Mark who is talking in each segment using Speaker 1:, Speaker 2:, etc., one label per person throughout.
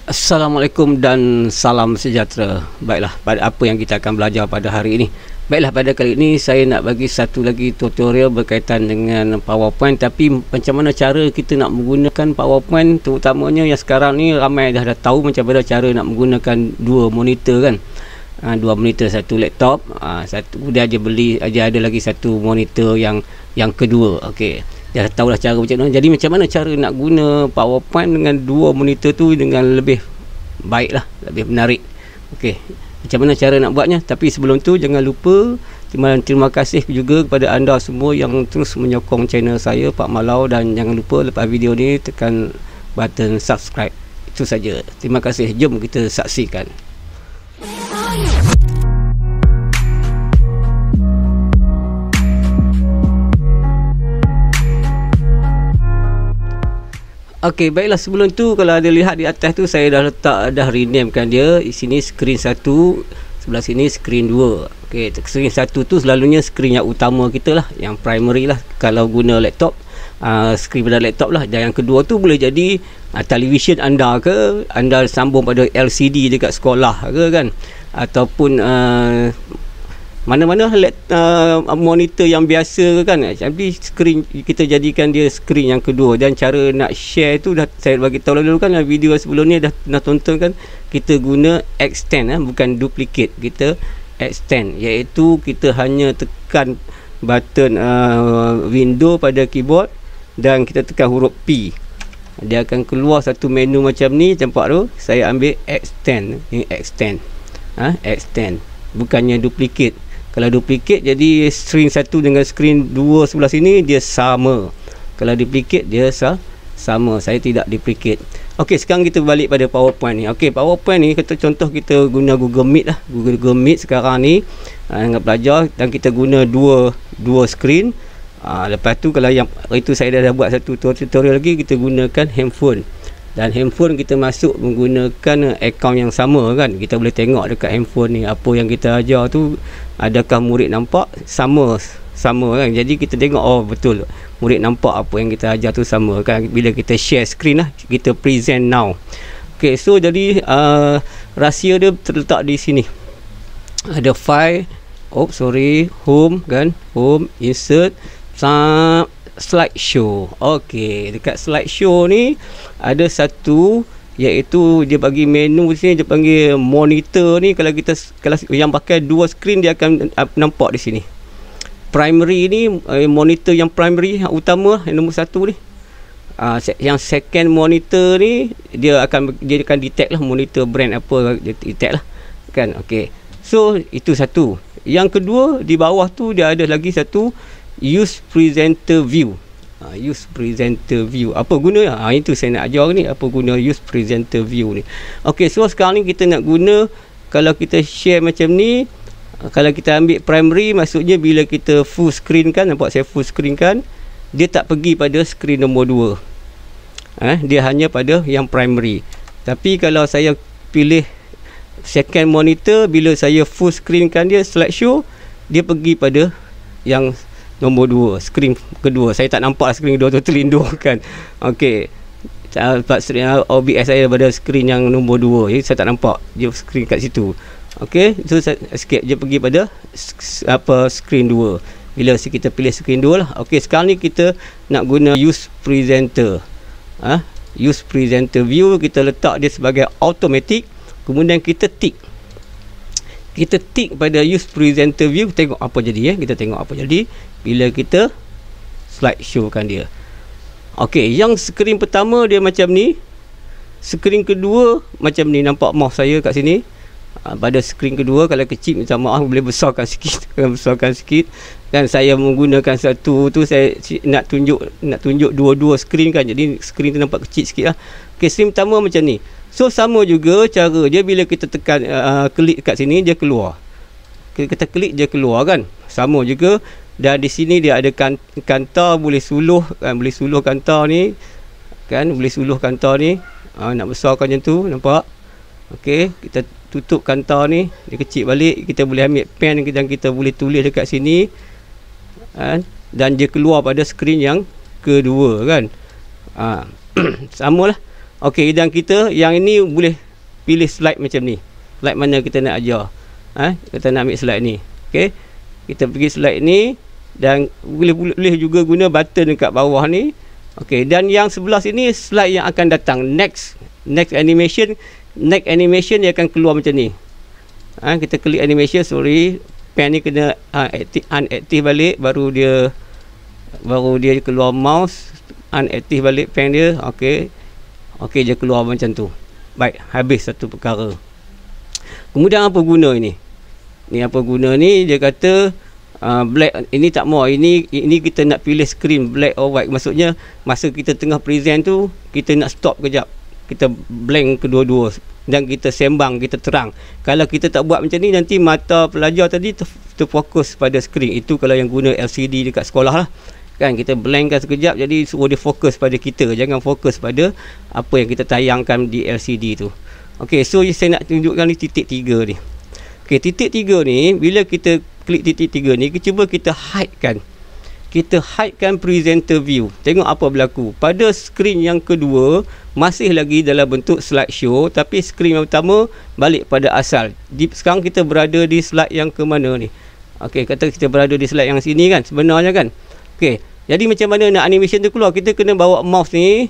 Speaker 1: Assalamualaikum dan salam sejahtera. Baiklah, pada apa yang kita akan belajar pada hari ini. Baiklah, pada kali ini saya nak bagi satu lagi tutorial berkaitan dengan PowerPoint. Tapi macam mana cara kita nak menggunakan PowerPoint, terutamanya yang sekarang ni ramai dah tahu macam mana cara nak menggunakan dua monitor kan. Dua monitor, satu laptop, satu dia ada lagi satu monitor yang kedua. Okey, dia dah tahu dah cara macam mana. Jadi macam mana cara nak guna PowerPoint dengan dua monitor tu dengan lebih baik lah, lebih menarik. Okey, macam mana cara nak buatnya. Tapi sebelum tu jangan lupa terima kasih juga kepada anda semua yang terus menyokong channel saya, Pak Malau. Dan jangan lupa lepas video ni tekan button subscribe. Itu saja. Terima kasih. Jom kita saksikan. Okey, baiklah, sebelum tu kalau ada lihat di atas tu saya dah renamekan dia. Di sini screen 1, sebelah sini screen 2. Okey, screen 1 tu selalunya screen yang utama kita lah, yang primary lah kalau guna laptop. Screen pada laptop lah. Dan yang kedua tu boleh jadi television anda ke, anda sambung pada LCD dekat sekolah ke kan, ataupun mana-mana monitor yang biasa kan. Tapi screen kita jadikan dia screen yang kedua. Dan cara nak share tu dah saya bagi tahu lalu kan, video sebelum ni dah tonton kan. Kita guna extend, bukan duplicate. Kita extend, iaitu kita hanya tekan button window pada keyboard dan kita tekan huruf P. Dia akan keluar satu menu macam ni, nampak tu. Saya ambil extend. Ini extend. Extend, bukannya duplicate. Kalau duplicate jadi screen 1 dengan screen 2 sebelah sini dia sama. Kalau duplicate dia sama. Saya tidak duplicate. Okey, sekarang kita balik pada PowerPoint ni. Okey, PowerPoint ni contoh kita guna Google Meet lah. Google Meet sekarang ni nak belajar dan kita guna dua screen. Lepas tu kalau yang itu saya dah buat satu tutorial lagi, kita gunakan handphone. Dan handphone kita masuk menggunakan akaun yang sama kan. Kita boleh tengok dekat handphone ni apa yang kita ajar tu, adakah murid nampak sama kan. Jadi kita tengok, oh betul, murid nampak apa yang kita ajar tu sama kan. Bila kita share screen lah, kita present now. Okay, so jadi rahsia dia terletak di sini. Ada file, home kan, home, insert, slideshow. Okey, dekat slideshow ni ada satu, iaitu dia bagi menu di sini, dia panggil monitor ni. Kalau yang pakai dua screen, dia akan nampak di sini. Primary ni monitor yang primary, yang utama, yang nombor 1 ni. Yang second monitor ni dia akan detect lah monitor brand apa, dia detect lah kan. Okey, so itu satu. Yang kedua di bawah tu dia ada lagi satu, use presenter view. Use presenter view, apa guna? Itu saya nak ajar ni, apa guna use presenter view ni. Okey, so sekarang ni kita nak guna, kalau kita share macam ni, kalau kita ambil primary, maksudnya bila kita full screen kan, nampak saya full screen kan, dia tak pergi pada screen nombor 2. Dia hanya pada yang primary. Tapi kalau saya pilih second monitor, bila saya full screen kan dia slideshow, dia pergi pada yang nombor 2, screen kedua. Saya tak nampak screen kedua tu, terlindung kan. Okey, OBS saya pada screen yang nombor 2, jadi saya tak nampak dia screen kat situ. Okey, so saya escape, dia pergi pada screen 2. Bila kita pilih screen 2 lah. Okey, sekarang ni kita nak guna use presenter. Use presenter view, kita letak dia sebagai automatic. Kemudian kita tick pada use presenter view, tengok apa jadi. Kita tengok apa jadi bila kita slideshow kan dia. Okey, yang screen pertama dia macam ni, screen kedua macam ni. Nampak mouse saya kat sini. Pada screen kedua, kalau kecil minta maaf, boleh besarkan sikit. Dan saya menggunakan satu tu, saya nak tunjuk dua screen kan, jadi screen tu nampak kecil sikit lah. Okey, screen pertama macam ni. So sama juga cara dia, bila kita tekan klik kat sini, dia keluar. Kita klik dia keluar kan. Sama juga. Dan di sini dia ada kantar, boleh suluh kan, boleh suluh kantar ni kan, boleh suluh kantar ni. Nak besarkan macam tu, nampak. Okey, kita tutup kantar ni, dia kecil balik. Kita boleh ambil pen dan kita boleh tulis dekat sini. Dan dia keluar pada skrin yang kedua kan. Samalah. Okey, dan kita yang ini boleh pilih slide macam ni. Slide mana kita nak ajar. Kita nak ambil slide ni. Okey. Kita pergi slide ni dan boleh juga guna button dekat bawah ni. Okey, dan yang sebelah sini slide yang akan datang, next animation. Next animation dia akan keluar macam ni. Kita klik animation, sorry, pen ni kena unactive balik, baru dia keluar mouse, unactive balik pen dia. Okey, dia keluar macam tu. Baik, habis satu perkara. Kemudian apa guna ini? Ni apa guna ni? Dia kata black, ini tak mau, ini kita nak pilih screen black or white. Maksudnya masa kita tengah present tu, kita nak stop kejap, kita blank kedua-dua dan kita sembang, kita terang. Kalau kita tak buat macam ni, nanti mata pelajar tadi terfokus pada skrin. Itu kalau yang guna LCD dekat sekolah lah kan, kita blankkan sekejap, jadi suruh dia fokus pada kita, jangan fokus pada apa yang kita tayangkan di LCD tu. Okey, so saya nak tunjukkan ni titik 3 ni. Okey, titik 3 ni, bila kita klik titik 3 ni, cuba kita hidekan. Kita hidekan presenter view. Tengok apa berlaku. Pada skrin yang kedua masih lagi dalam bentuk slideshow, tapi skrin yang pertama balik pada asal. Sekarang kita berada di slide yang ke mana ni? Okey, kata kita berada di slide yang sini kan sebenarnya kan. Okey, jadi macam mana nak animation tu keluar? Kita kena bawa mouse ni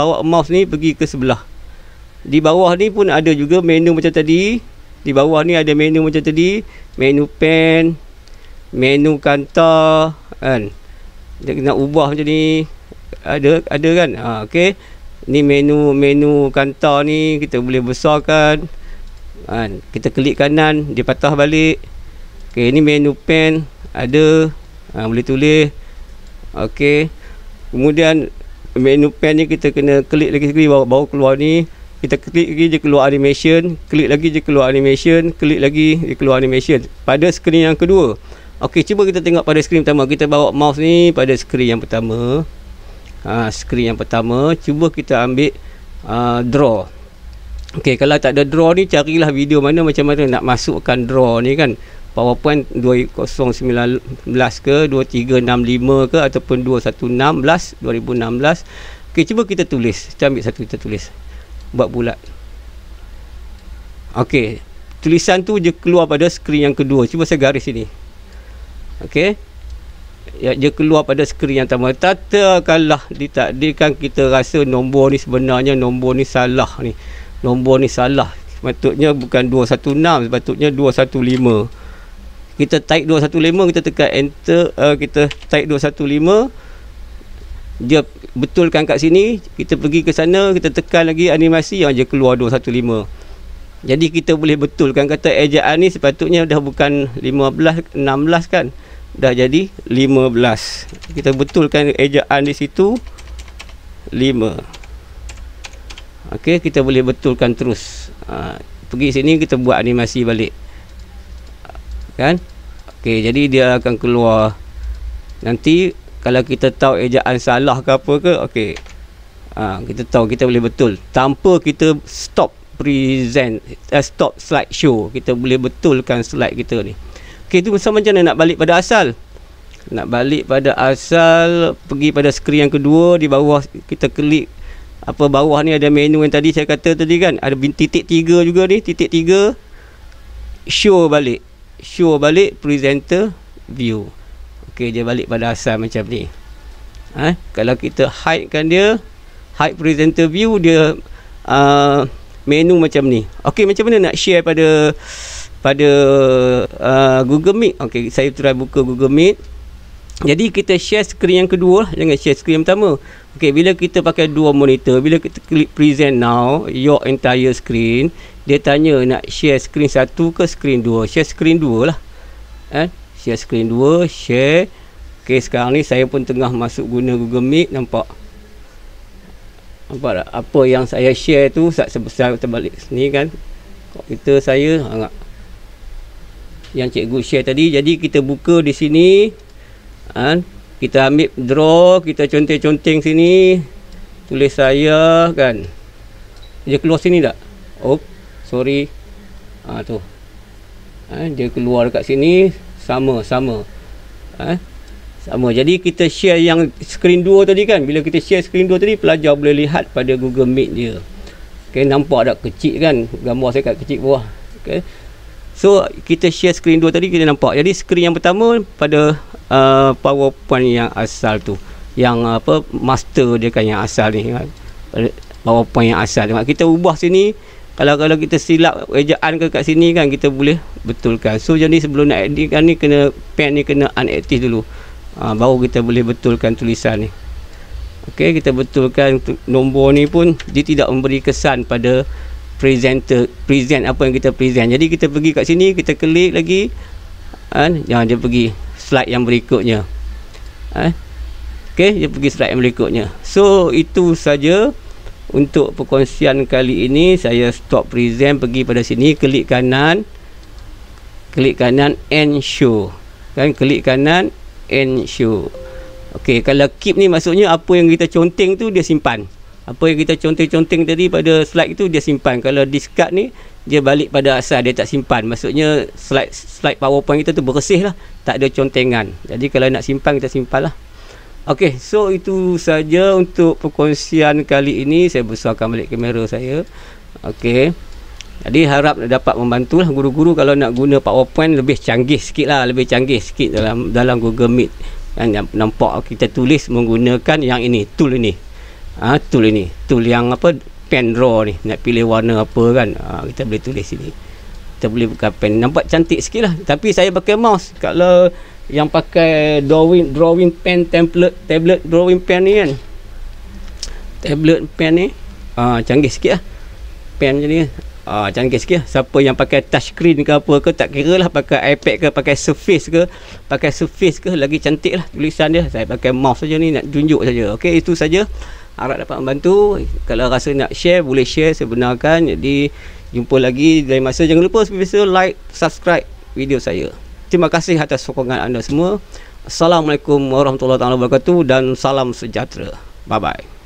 Speaker 1: pergi ke sebelah. Di bawah ni pun ada juga menu macam tadi. Di bawah ni ada menu macam tadi, menu pen, menu kantar kan. Dia nak ubah macam ni, ada kan. Okey, ni menu kantar ni kita boleh besarkan kan. Kita klik kanan, dia patah balik. Okey, ni menu pen ada, boleh tulis. Okey, kemudian menu pen ni kita kena klik lagi sekali, baru keluar ni. Kita klik lagi je keluar animation, klik lagi je keluar animation, klik lagi dia keluar animation pada skrin yang kedua. Okey, cuba kita tengok pada skrin pertama. Kita bawa mouse ni pada skrin yang pertama. Skrin yang pertama, cuba kita ambil draw. Okey, kalau tak ada draw ni, carilah video mana macam mana nak masukkan draw ni kan. PowerPoint 2019 ke 2365 ke ataupun 2016. Okey, cuba kita tulis. Kita ambil satu, kita tulis. Buat bulat. Okey, tulisan tu je keluar pada skrin yang kedua. Cuba saya garis sini. Okey, ya, dia keluar pada skrin yang pertama. Tatkala ditakdirkan kita rasa nombor ni sebenarnya nombor ni salah ni. Nombor ni salah. Sepatutnya bukan 216, sepatutnya 215. Kita type 215, kita tekan enter, kita type 215, dia betulkan kat sini. Kita pergi ke sana, kita tekan lagi animasi, yang je keluar 215. Jadi kita boleh betulkan, kata ejaan ni sepatutnya dah bukan 15, 16 kan, dah jadi 15. Kita betulkan ejaan di situ 5. Okey, kita boleh betulkan terus. Pergi sini, kita buat animasi balik kan. Okey, jadi dia akan keluar. Nanti kalau kita tahu ejaan salah ke apa ke, okey, kita tahu, kita boleh betul tanpa kita stop present, stop slideshow. Kita boleh betulkan slide kita ni. Okey, itu macam mana nak balik pada asal. Nak balik pada asal, pergi pada skrin yang kedua. Di bawah kita klik apa, bawah ni ada menu yang tadi saya kata tadi kan, ada titik 3 juga ni, titik 3, show balik presenter view. Okey, dia balik pada asal macam ni. Kalau kita hidekan dia, hide presenter view, dia menu macam ni. Okey, macam mana nak share pada Google Meet? Okey, saya try buka Google Meet. Jadi kita share skrin yang kedua, jangan share skrin yang pertama. Okey, bila kita pakai dua monitor, bila kita klik present now your entire screen, dia tanya nak share skrin 1 ke skrin 2. Share skrin 2 lah. Share skrin 2, share. Okey, sekarang ni saya pun tengah masuk guna Google Meet, nampak tak? Apa yang saya share tu saya terbalik sini kan. Komputer saya yang cikgu share tadi. Jadi kita buka di sini. Kita ambil draw, kita conteng-conteng sini, tulis saya kan. Dia keluar sini tak? Oh, sorry. Tu. Dia keluar dekat sini, sama. Sama. Jadi kita share yang skrin 2 tadi kan. Bila kita share skrin 2 tadi, pelajar boleh lihat pada Google Meet dia. Okay, nampak tak kecil kan gambar saya kat kecil bawah. Okay. So kita share skrin dua tadi, kita nampak. Jadi skrin yang pertama pada PowerPoint yang asal tu, yang apa master dia kan yang asal ni kan. PowerPoint yang asal. Kita ubah sini, kalau kita silap ejaan ke kat sini kan, kita boleh betulkan. So jadi sebelum nak edit kan ni, kena pen ni kena unactive dulu, baru kita boleh betulkan tulisan ni. Okey, kita betulkan nombor ni pun dia tidak memberi kesan pada present apa yang kita present. Jadi kita pergi kat sini, kita klik lagi kan, dia pergi slide yang berikutnya. Okey, dia pergi slide yang berikutnya. So itu saja untuk perkongsian kali ini. Saya stop present, pergi pada sini, klik kanan and show kan, klik kanan and show. Okey, kalau keep ni maksudnya apa yang kita conteng tu dia simpan. Apa yang kita conteng-conteng tadi pada slide itu dia simpan. Kalau discard ni dia balik pada asal, dia tak simpan. Maksudnya slide PowerPoint kita tu bersih lah, tak ada contengan. Jadi kalau nak simpan, kita simpan lah. Okey, so itu saja untuk perkongsian kali ini. Saya besarkan balik kamera saya. Okey, jadi harap dapat membantu lah guru-guru kalau nak guna PowerPoint lebih canggih sikit lah, lebih canggih sikit dalam Google Meet kan. Nampak kita tulis menggunakan yang ini, tool ini, tool yang apa, pen draw ni, nak pilih warna apa kan, kita boleh tulis sini, kita boleh buka pen, nampak cantik sikit lah. Tapi saya pakai mouse. Kalau yang pakai drawing pen, tablet drawing pen ni kan, tablet pen ni canggih sikit lah pen macam ni, canggih sikit lah. Siapa yang pakai touch screen ke apa ke, tak kira lah, pakai iPad ke, pakai Surface ke, lagi cantik lah tulisan dia. Saya pakai mouse saja ni, nak tunjuk saja. Okey, itu saja, harap dapat membantu. Kalau rasa nak share, boleh share, saya benarkan. Jadi jumpa lagi lain masa. Jangan lupa seperti biasa like, subscribe video saya. Terima kasih atas sokongan anda semua. Assalamualaikum warahmatullahi wabarakatuh dan salam sejahtera. Bye bye.